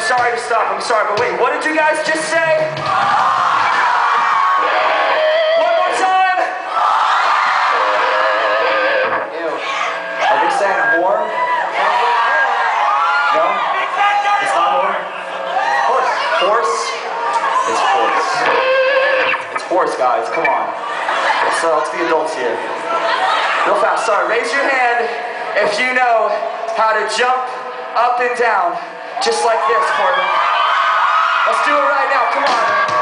sorry to stop, I'm sorry, but wait, what did you guys just say? One more time! Ew. Are they saying whore? No? It's not whore? Horse. Horse? It's horse. It's horse, guys, come on. So let's be adults here. Real fast, sorry, raise your hand if you know how to jump up and down, just like this, Corbin. Let's do it right now, come on.